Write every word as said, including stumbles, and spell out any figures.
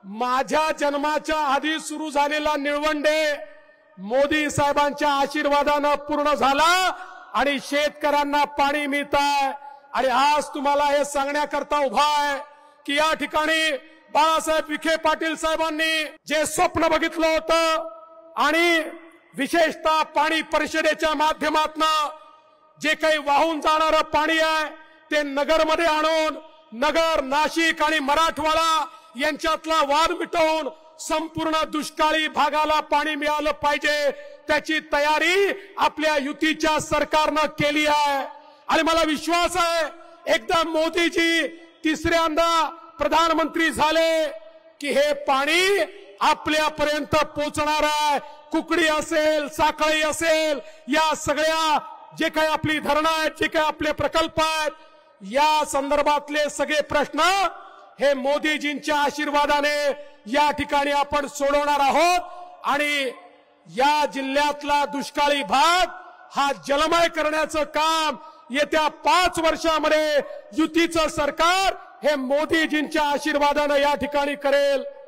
माझ्या जन्माच्या आधी सुरू झालेला निळवंडे मोदी साहेबांच्या आशीर्वादाने पूर्ण झाला आणि शेतकऱ्यांना पाणी मिळतंय। आणि आज तुम्हाला हे सांगण्याकरता उभा आहे की या ठिकाणी बाळासाहेब विखे पाटील साहेबांनी जे स्वप्न बघितलं होतं आणि विशेषतः पाणी परिषदेच्या माध्यमातून जे काही वाहून जाणारं पाणी आहे ते नगरमध्ये आणून नगर, नाशिक आणि मराठवाडा यांच्यातला वाद मिटवून संपूर्ण दुष्काळी भागाला पाणी मिळालं पाहिजे त्याची तयारी आपल्या युतीच्या सरकारनं केली आहे। आणि मला विश्वास आहे एकदा मोदीजी तिसऱ्यांदा प्रधानमंत्री झाले की हे पाणी आपल्यापर्यंत पोहोचणार आहे। कुकडी असेल, साखळी असेल, या सगळ्या जे काही आपली धरणं आहेत, जे काही आपले प्रकल्प आहेत, या संदर्भातले सगळे प्रश्न हे मोदीजींच्या आशीर्वादाने या ठिकाणी आपण सोडवणार आहोत। आणि या जिल्ह्यातला दुष्काळी भाग हा जलमय करण्याचं काम येत्या पाच वर्षामध्ये युतीचं सरकार हे मोदीजींच्या आशीर्वादाने या ठिकाणी करेल।